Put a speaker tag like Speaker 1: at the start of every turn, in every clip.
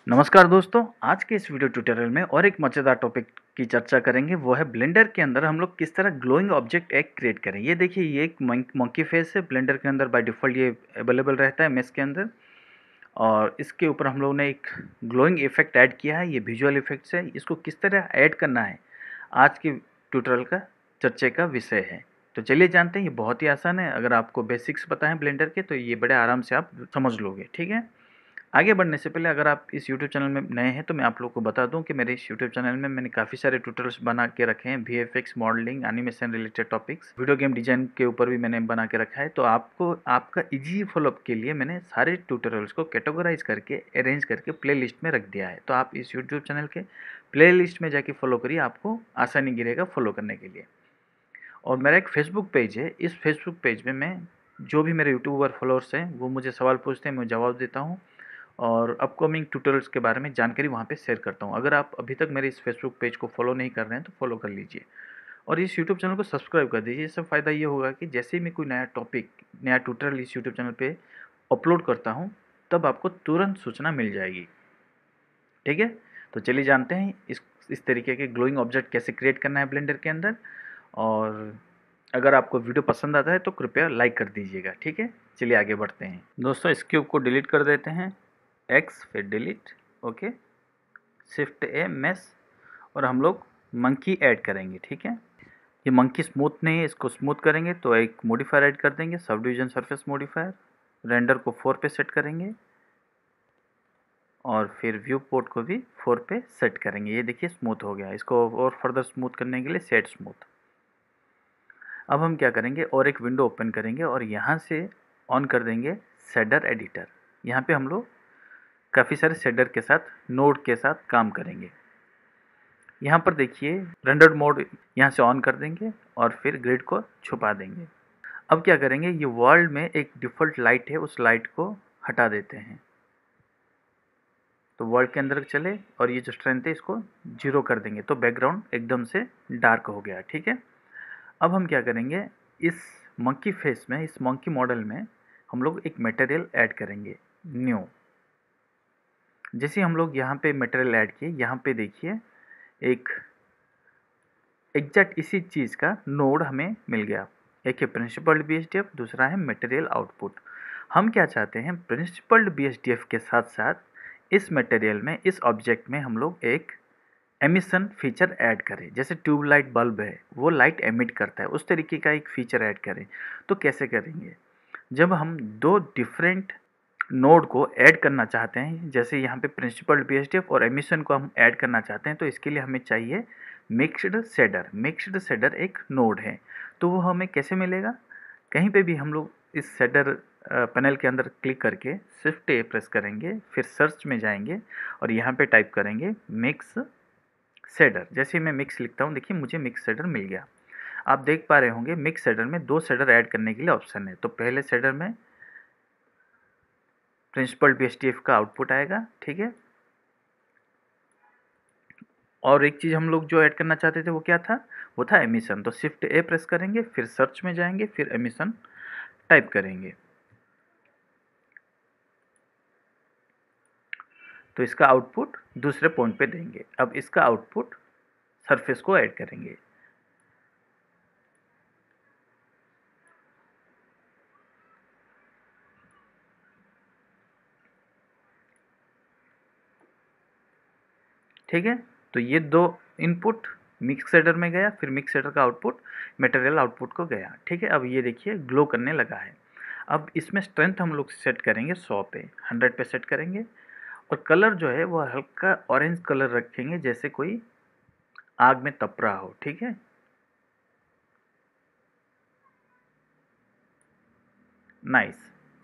Speaker 1: नमस्कार दोस्तों, आज के इस वीडियो ट्यूटोरियल में और एक मज़ेदार टॉपिक की चर्चा करेंगे। वो है ब्लेंडर के अंदर हम लोग किस तरह ग्लोइंग ऑब्जेक्ट एक क्रिएट करें। ये देखिए, ये एक मंकी फेस है। ब्लेंडर के अंदर बाय डिफ़ॉल्ट ये अवेलेबल रहता है मेश के अंदर, और इसके ऊपर हम लोगों ने एक ग्लोइंग इफेक्ट ऐड किया है। ये विजुअल इफेक्ट्स है। इसको किस तरह ऐड करना है, आज के ट्यूटोरियल का चर्चे का विषय है। तो चलिए जानते हैं। ये बहुत ही आसान है। अगर आपको बेसिक्स पता है ब्लेंडर के, तो ये बड़े आराम से आप समझ लोगे। ठीक है, आगे बढ़ने से पहले अगर आप इस यूट्यूब चैनल में नए हैं तो मैं आप लोग को बता दूं कि मेरे इस यूट्यूब चैनल में मैंने काफ़ी सारे ट्यूटोरियल्स बना के रखे हैं। VFX, modelling, animation related topics, video game design के ऊपर भी मैंने बना के रखा है। तो आपको आपका इजी फॉलोअप के लिए मैंने सारे ट्यूटोरियल्स को कैटेगराइज करके अरेंज करके प्ले लिस्ट में रख दिया है। तो आप इस यूट्यूब चैनल के प्ले लिस्ट में जाके फॉलो करिए, आपको आसानी गिरेगा फॉलो करने के लिए। और मेरा एक फेसबुक पेज है। इस फेसबुक पेज में मैं जो भी मेरे यूट्यूबर फॉलोअर्स हैं वो मुझे सवाल पूछते हैं, मैं जवाब देता हूँ और अपकमिंग ट्यूटोरियल्स के बारे में जानकारी वहाँ पे शेयर करता हूँ। अगर आप अभी तक मेरे इस फेसबुक पेज को फॉलो नहीं कर रहे हैं तो फॉलो कर लीजिए और इस यूट्यूब चैनल को सब्सक्राइब कर दीजिए। इससे फ़ायदा ये होगा कि जैसे ही मैं कोई नया टॉपिक, नया ट्यूटोरियल इस यूट्यूब चैनल पे अपलोड करता हूँ, तब आपको तुरंत सूचना मिल जाएगी। ठीक है, तो चलिए जानते हैं इस तरीके के ग्लोइंग ऑब्जेक्ट कैसे क्रिएट करना है ब्लेंडर के अंदर। और अगर आपको वीडियो पसंद आता है तो कृपया लाइक कर दीजिएगा। ठीक है, चलिए आगे बढ़ते हैं। दोस्तों, इस क्यूब को डिलीट कर देते हैं। एक्स फिर delete, okay, shift A mesh, और हम लोग मंकी ऐड करेंगे। ठीक है, ये मंकी स्मूथ नहीं है, इसको स्मूथ करेंगे तो एक मॉडिफायर ऐड कर देंगे, sub division surface modifier. Render को 4 पे सेट करेंगे और फिर व्यू पोर्ट को भी 4 पे सेट करेंगे। ये देखिए स्मूथ हो गया। इसको और फर्दर स्मूथ करने के लिए सेट स्मूथ। अब हम क्या करेंगे, और एक विंडो ओपन करेंगे और यहाँ से ऑन कर देंगे शेडर एडिटर। यहाँ पे हम लोग काफ़ी सारे शेडर के साथ, नोड के साथ काम करेंगे। यहाँ पर देखिए रेंडर्ड मोड यहाँ से ऑन कर देंगे और फिर ग्रिड को छुपा देंगे। अब क्या करेंगे, ये वर्ल्ड में एक डिफ़ॉल्ट लाइट है, उस लाइट को हटा देते हैं। तो वर्ल्ड के अंदर चले और ये जो स्ट्रेंथ है इसको 0 कर देंगे, तो बैकग्राउंड एकदम से डार्क हो गया। ठीक है, अब हम क्या करेंगे, इस मंकी फेस में, इस मंकी मॉडल में हम लोग एक मटेरियल ऐड करेंगे, न्यू। जैसे हम लोग यहाँ पे मटेरियल ऐड किए, यहाँ पे देखिए एक एग्जैक्ट इसी चीज़ का नोड हमें मिल गया। एक है प्रिंसिपल्ड BSDF, दूसरा है मटेरियल आउटपुट। हम क्या चाहते हैं, प्रिंसिपल्ड BSDF के साथ साथ इस मटेरियल में, इस ऑब्जेक्ट में हम लोग एक एमिशन फीचर ऐड करें। जैसे ट्यूबलाइट बल्ब है, वो लाइट एमिट करता है, उस तरीके का एक फीचर ऐड करें। तो कैसे करेंगे, जब हम दो डिफरेंट नोड को ऐड करना चाहते हैं, जैसे यहाँ पे प्रिंसिपल BSDF और एमिशन को हम ऐड करना चाहते हैं, तो इसके लिए हमें चाहिए मिक्स्ड शेडर। मिक्स्ड शेडर एक नोड है, तो वो हमें कैसे मिलेगा, कहीं पे भी हम लोग इस शेडर पैनल के अंदर क्लिक करके शिफ्ट ए प्रेस करेंगे, फिर सर्च में जाएंगे और यहाँ पे टाइप करेंगे मिक्स शेडर। जैसे मैं मिक्स लिखता हूँ, देखिए मुझे मिक्स शेडर मिल गया। आप देख पा रहे होंगे मिक्स शेडर में 2 शेडर ऐड करने के लिए ऑप्शन है। तो पहले शेडर में प्रिंसिपल BSDF का आउटपुट आएगा। ठीक है, और एक चीज़ हम लोग जो ऐड करना चाहते थे वो क्या था, वो था एमिशन। तो शिफ्ट ए प्रेस करेंगे, फिर सर्च में जाएंगे, फिर एमिशन टाइप करेंगे, तो इसका आउटपुट दूसरे पॉइंट पे देंगे। अब इसका आउटपुट सरफेस को ऐड करेंगे। ठीक है, तो ये 2 इनपुट मिक्स शेडर में गया, फिर मिक्स शेडर का आउटपुट मटेरियल आउटपुट को गया। ठीक है, अब ये देखिए ग्लो करने लगा है। अब इसमें स्ट्रेंथ हम लोग सेट करेंगे 100 पे, 100 पे सेट करेंगे, और कलर जो है वो हल्का ऑरेंज कलर रखेंगे, जैसे कोई आग में तप रहा हो। ठीक है, नाइस।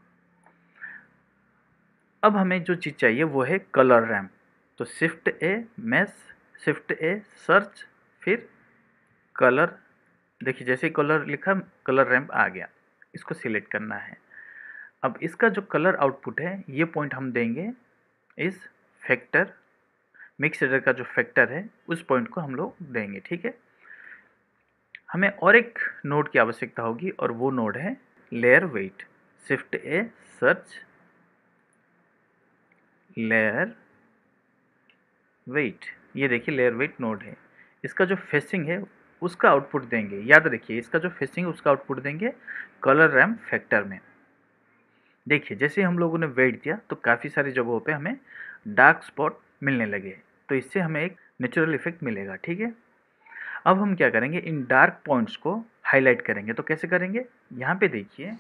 Speaker 1: अब हमें जो चीज़ चाहिए वो है कलर रैम्प। तो shift A mesh, shift A search, फिर कलर। देखिए जैसे ही कलर लिखा, कलर रैम्प आ गया, इसको सिलेक्ट करना है। अब इसका जो कलर आउटपुट है, ये पॉइंट हम देंगे इस फैक्टर, मिक्स शेडर का जो फैक्टर है उस पॉइंट को हम लोग देंगे। ठीक है, हमें और एक नोड की आवश्यकता होगी और वो नोड है layer weight. Shift A search, layer weight, ये देखिए लेयर वेट नोड है। इसका जो फेसिंग है उसका आउटपुट देंगे, याद रखिए इसका जो फेसिंग है उसका आउटपुट देंगे कलर रैम फैक्टर में। देखिए जैसे हम लोगों ने वेट दिया तो काफ़ी सारी जगहों पे हमें डार्क स्पॉट मिलने लगे, तो इससे हमें एक नेचुरल इफेक्ट मिलेगा। ठीक है, अब हम क्या करेंगे, इन डार्क पॉइंट्स को हाईलाइट करेंगे। तो कैसे करेंगे, यहाँ पे देखिए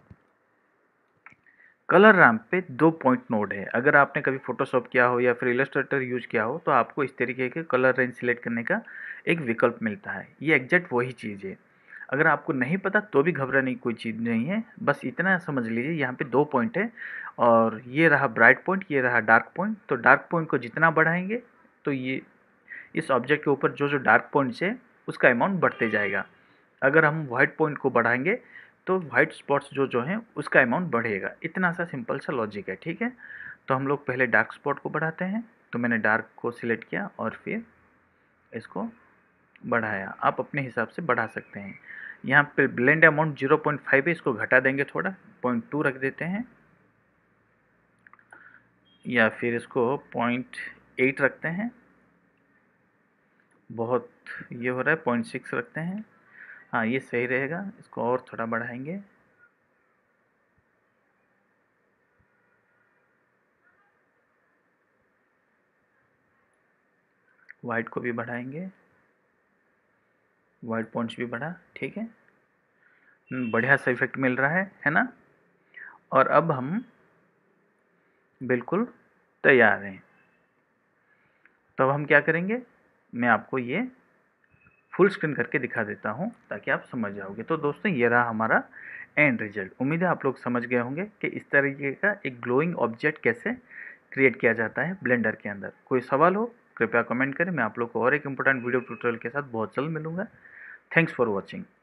Speaker 1: कलर रैम्प पे 2 पॉइंट नोड है। अगर आपने कभी फोटोशॉप किया हो या फिर इलस्ट्रेटर यूज किया हो तो आपको इस तरीके के कलर रेंज सिलेक्ट करने का एक विकल्प मिलता है। ये एग्जैक्ट वही चीज़ है। अगर आपको नहीं पता तो भी घबराने की कोई चीज़ नहीं है, बस इतना समझ लीजिए यहाँ पे 2 पॉइंट है और ये रहा ब्राइट पॉइंट, ये रहा डार्क पॉइंट। तो डार्क पॉइंट को जितना बढ़ाएंगे तो ये इस ऑब्जेक्ट के ऊपर जो जो डार्क पॉइंट्स है उसका अमाउंट बढ़ते जाएगा। अगर हम वाइट पॉइंट को बढ़ाएंगे तो वाइट स्पॉट्स जो जो हैं उसका अमाउंट बढ़ेगा। इतना सा सिंपल सा लॉजिक है। ठीक है, तो हम लोग पहले डार्क स्पॉट को बढ़ाते हैं। तो मैंने डार्क को सिलेक्ट किया और फिर इसको बढ़ाया। आप अपने हिसाब से बढ़ा सकते हैं। यहाँ पे ब्लेंड अमाउंट 0.5 है, इसको घटा देंगे थोड़ा, 0.2 रख देते हैं या फिर इसको 0.8 रखते हैं। बहुत ये हो रहा है, 0.6 रखते हैं। हाँ ये सही रहेगा, इसको और थोड़ा बढ़ाएंगे। वाइट को भी बढ़ाएंगे, वाइट पॉइंट्स भी बढ़ा। ठीक है, बढ़िया सा इफेक्ट मिल रहा है ना। और अब हम बिल्कुल तैयार हैं। तो अब हम क्या करेंगे, मैं आपको ये फुल स्क्रीन करके दिखा देता हूँ ताकि आप समझ जाओगे। तो दोस्तों ये रहा हमारा एंड रिजल्ट। उम्मीद है आप लोग समझ गए होंगे कि इस तरीके का एक ग्लोइंग ऑब्जेक्ट कैसे क्रिएट किया जाता है ब्लेंडर के अंदर। कोई सवाल हो कृपया कमेंट करें। मैं आप लोग को और एक इम्पोर्टेंट वीडियो ट्यूटोरियल के साथ बहुत जल्द मिलूंगा। Thanks for watching.